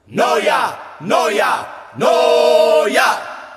Noia, noia, noia.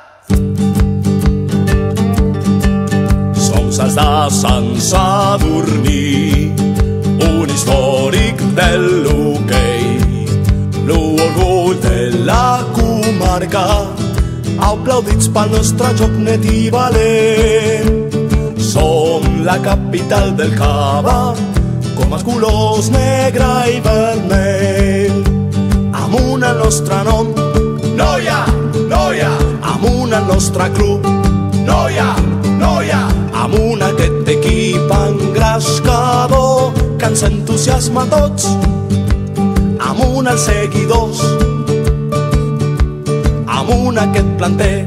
Som saltats sense dormir, un històric del l'hoquei, l'orgull de la comarca, aplaudits pel nostre joc net i valent. Som la capital del cava, com els colors negre i vermell. Amunt al nostre nom, noia, noia. Amunt al nostre club, noia, noia. Amunt aquest equip engrescador que ens entusiasma a tots. Amunt als seguidors, amunt aquest planter.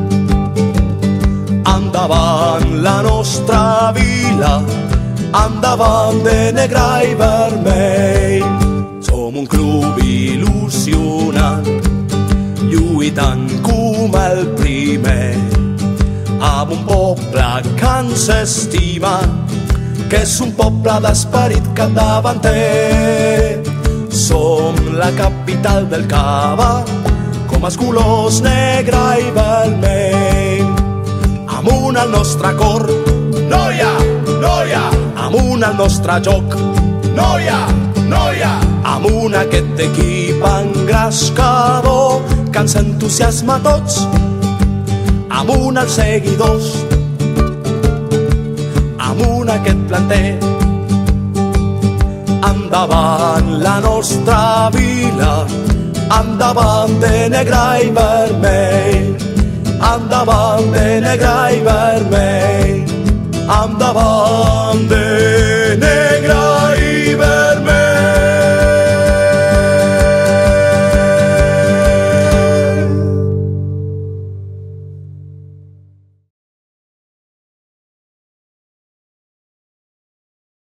Endavant la nostra vila, endavant de negre i vermell. Som un club il·lusionant, lluitant com el primer, amb un poble que ens estima, que és un poble d'esperit capdavanter. Som la capital del cava, com els colors negre i vermell. Amunt al nostre cor, noia, noia. Amunt al nostre joc, noia, noia. Amunt aquest equip engrescador que ens entusiasma a tots. Amunt als seguidors, amunt aquest planter. Endavant la nostra vila, endavant de negre i vermell. Endavant de negre i vermell, endavant de